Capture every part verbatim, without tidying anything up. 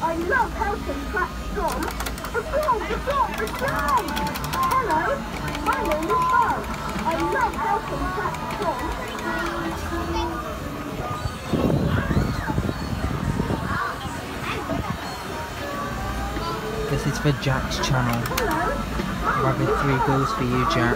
I love helping catch Tom. The frog, the frog, the frog! Hello, my name is Buzz. I love helping catch Tom. This is for Jack's channel. Hello, Rabbit three goes for you, Jack.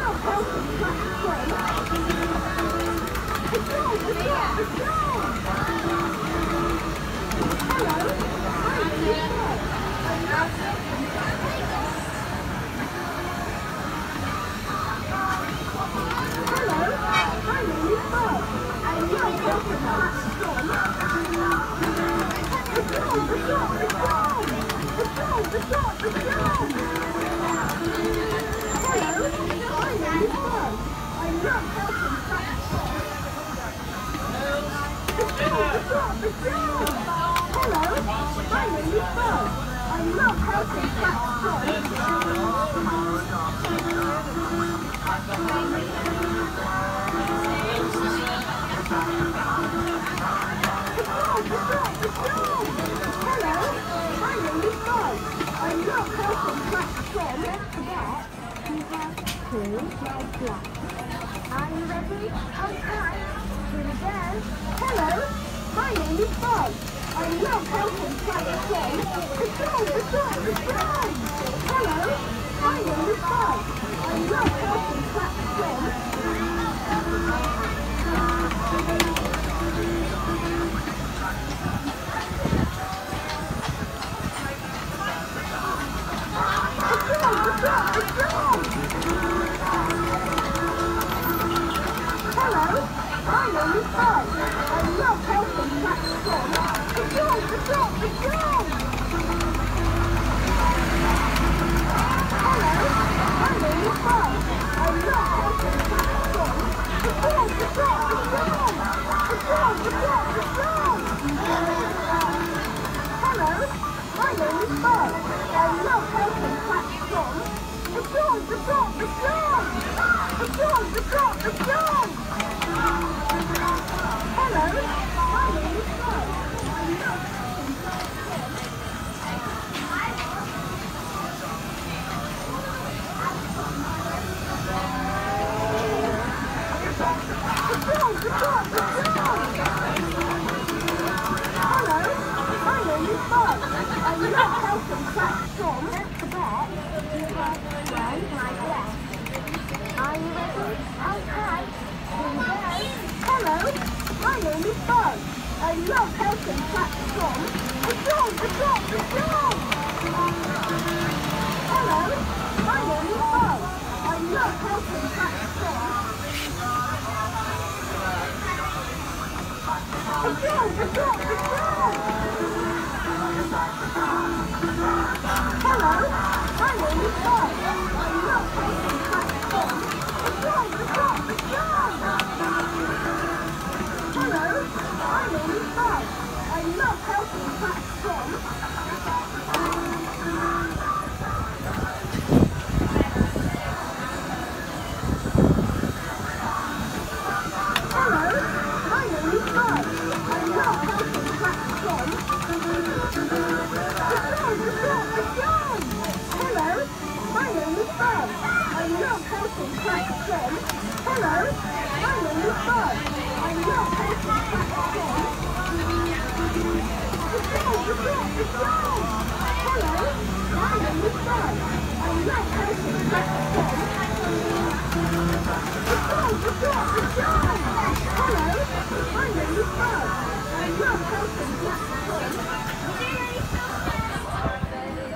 Are you ready? Okay. Here we go. Hello, my name is Buzz. I love helping catch Tom. The dog, the dog, the dog! Hello, my name is Buzz. I love helping catch Tom.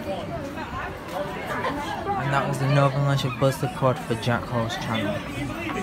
And that was the Northern Lunch of Buzz the Quad for Jack Hall's channel.